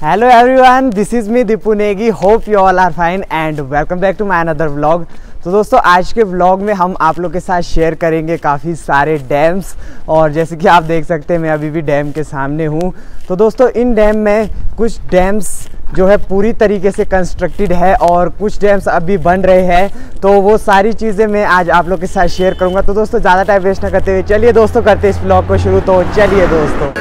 Hello everyone, this is me Dipu Negi. Hope you all are fine and welcome back to my another vlog. तो दोस्तों आज के vlog में हम आप लोग के साथ शेयर करेंगे काफ़ी सारे डैम्स और जैसे कि आप देख सकते हैं मैं अभी भी डैम के सामने हूँ। तो दोस्तों इन डैम में कुछ डैम्स जो है पूरी तरीके से कंस्ट्रक्टेड है और कुछ डैम्स अभी बन रहे हैं, तो वो सारी चीज़ें मैं आज आप लोग के साथ शेयर करूँगा। तो दोस्तों ज़्यादा टाइम वेस्ट ना करते हुए चलिए दोस्तों करते हैं इस व्लॉग को शुरू। तो चलिए दोस्तों,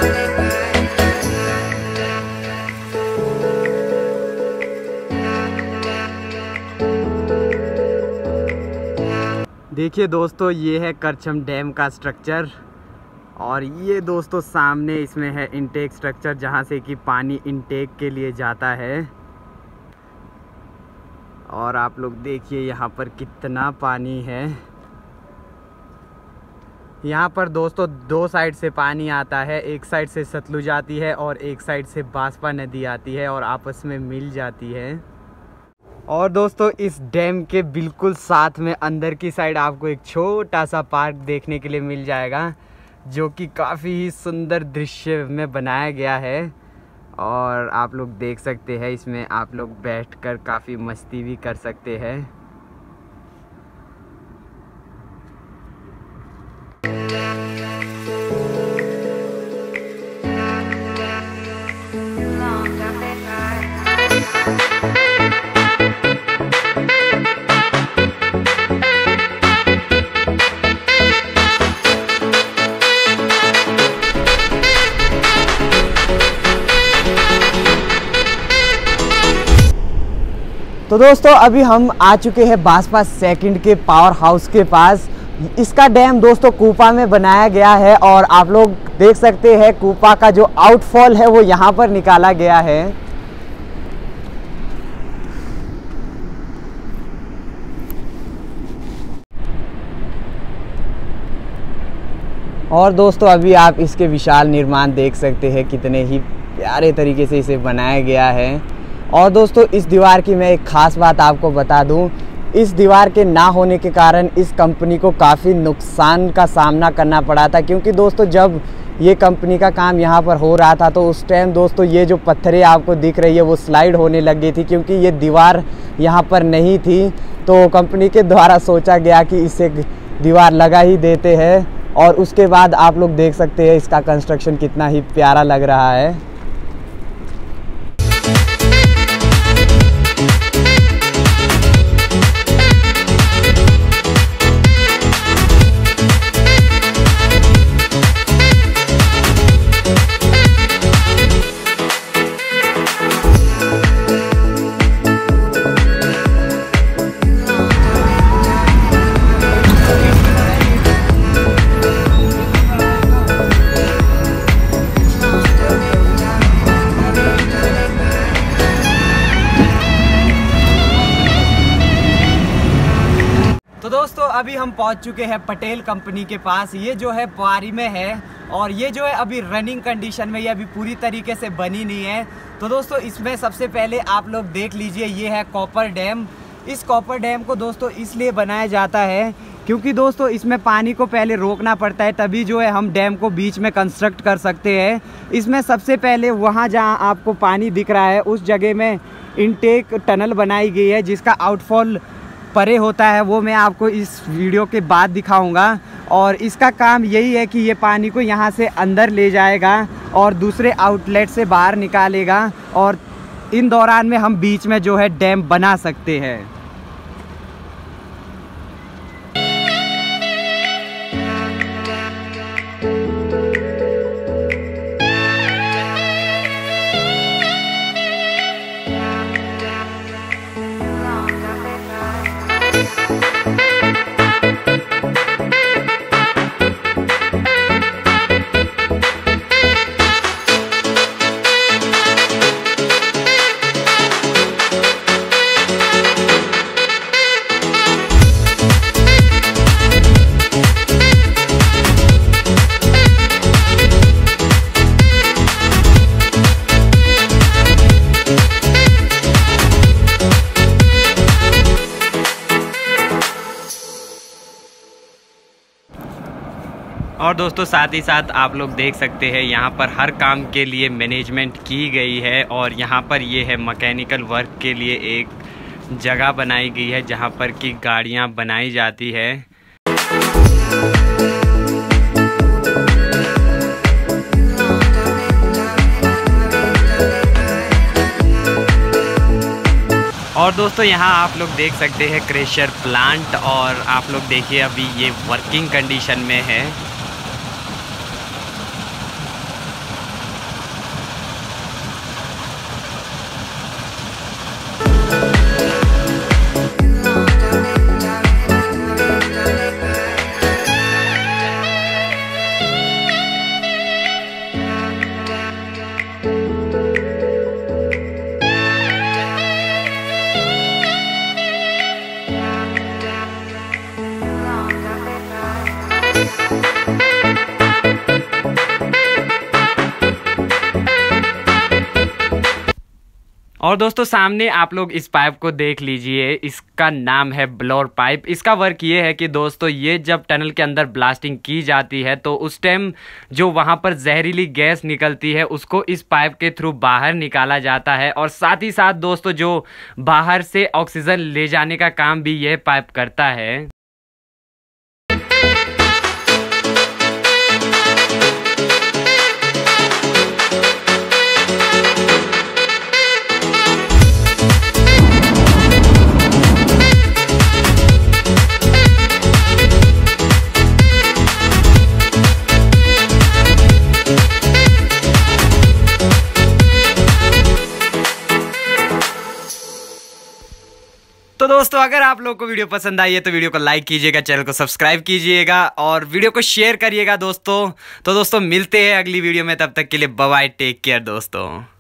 देखिए दोस्तों ये है करछम डैम का स्ट्रक्चर और ये दोस्तों सामने इसमें है इनटेक स्ट्रक्चर जहाँ से कि पानी इनटेक के लिए जाता है। और आप लोग देखिए यहाँ पर कितना पानी है। यहाँ पर दोस्तों दो साइड से पानी आता है, एक साइड से सतलुज आती है और एक साइड से बांसपा नदी आती है और आपस में मिल जाती है। और दोस्तों इस डैम के बिल्कुल साथ में अंदर की साइड आपको एक छोटा सा पार्क देखने के लिए मिल जाएगा जो कि काफ़ी ही सुंदर दृश्य में बनाया गया है। और आप लोग देख सकते हैं इसमें आप लोग बैठकर काफ़ी मस्ती भी कर सकते हैं। तो दोस्तों अभी हम आ चुके हैं बांसपा सेकंड के पावर हाउस के पास। इसका डैम दोस्तों कूपा में बनाया गया है और आप लोग देख सकते हैं कूपा का जो आउटफॉल है वो यहाँ पर निकाला गया है। और दोस्तों अभी आप इसके विशाल निर्माण देख सकते हैं, कितने ही प्यारे तरीके से इसे बनाया गया है। और दोस्तों इस दीवार की मैं एक ख़ास बात आपको बता दूं, इस दीवार के ना होने के कारण इस कंपनी को काफ़ी नुकसान का सामना करना पड़ा था, क्योंकि दोस्तों जब ये कंपनी का काम यहाँ पर हो रहा था तो उस टाइम दोस्तों ये जो पत्थरें आपको दिख रही है वो स्लाइड होने लग गई थी, क्योंकि ये दीवार यहाँ पर नहीं थी। तो कंपनी के द्वारा सोचा गया कि इसे दीवार लगा ही देते हैं और उसके बाद आप लोग देख सकते हैं इसका कंस्ट्रक्शन कितना ही प्यारा लग रहा है। तो दोस्तों अभी हम पहुंच चुके हैं पटेल कंपनी के पास। ये जो है पारी में है और ये जो है अभी रनिंग कंडीशन में, ये अभी पूरी तरीके से बनी नहीं है। तो दोस्तों इसमें सबसे पहले आप लोग देख लीजिए ये है कॉपर डैम। इस कॉपर डैम को दोस्तों इसलिए बनाया जाता है क्योंकि दोस्तों इसमें पानी को पहले रोकना पड़ता है, तभी जो है हम डैम को बीच में कंस्ट्रक्ट कर सकते हैं। इसमें सबसे पहले वहाँ जहाँ आपको पानी दिख रहा है उस जगह में इनटेक टनल बनाई गई है जिसका आउटफॉल परे होता है, वो मैं आपको इस वीडियो के बाद दिखाऊंगा। और इसका काम यही है कि ये पानी को यहाँ से अंदर ले जाएगा और दूसरे आउटलेट से बाहर निकालेगा और इन दौरान में हम बीच में जो है डैम बना सकते हैं। और दोस्तों साथ ही साथ आप लोग देख सकते हैं यहाँ पर हर काम के लिए मैनेजमेंट की गई है और यहाँ पर ये है मैकेनिकल वर्क के लिए एक जगह बनाई गई है जहाँ पर कि गाड़ियाँ बनाई जाती है। और दोस्तों यहाँ आप लोग देख सकते हैं क्रेशर प्लांट और आप लोग देखिए अभी ये वर्किंग कंडीशन में है। और दोस्तों सामने आप लोग इस पाइप को देख लीजिए, इसका नाम है ब्लोअर पाइप। इसका वर्क ये है कि दोस्तों ये जब टनल के अंदर ब्लास्टिंग की जाती है तो उस टाइम जो वहाँ पर जहरीली गैस निकलती है उसको इस पाइप के थ्रू बाहर निकाला जाता है। और साथ ही साथ दोस्तों जो बाहर से ऑक्सीजन ले जाने का काम भी यह पाइप करता है। तो दोस्तों अगर आप लोगों को वीडियो पसंद आई है तो वीडियो को लाइक कीजिएगा, चैनल को सब्सक्राइब कीजिएगा और वीडियो को शेयर करिएगा दोस्तों। तो दोस्तों मिलते हैं अगली वीडियो में, तब तक के लिए बाय बाय, टेक केयर दोस्तों।